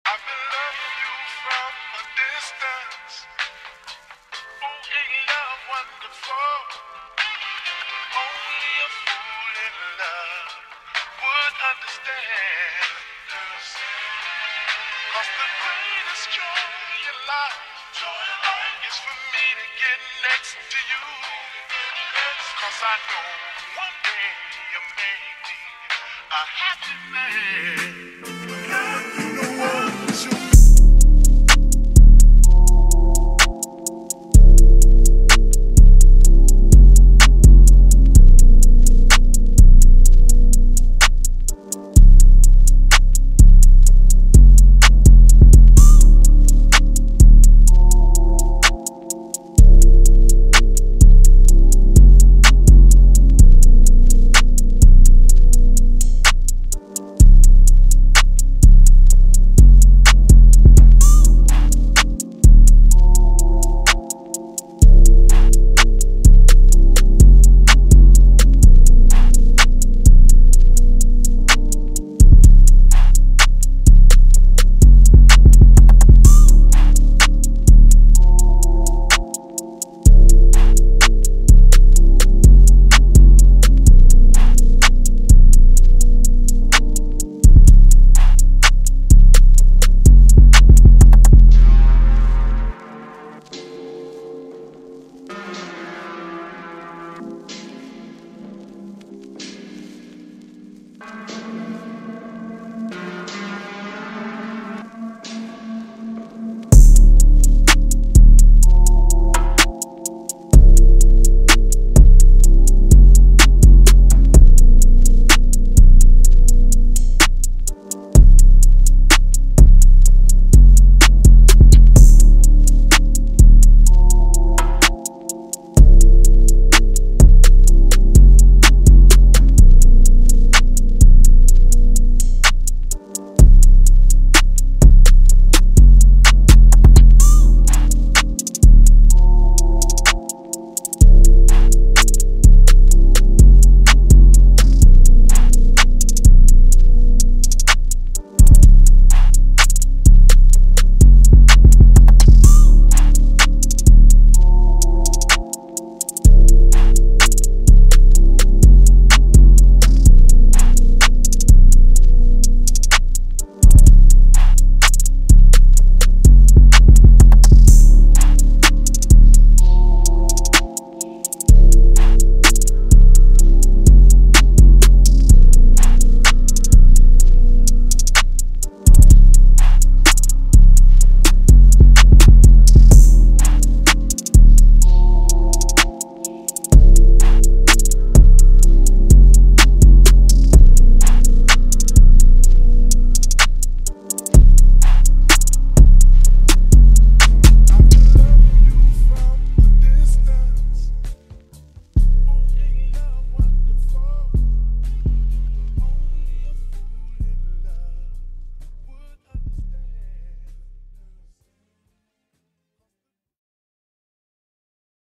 been loving you from a distance. Oh, ain't love wonderful? Only a fool in love would understand. 'Cause the greatest joy in life is for me to get next to you. 'Cause I know one day you make me a happy man.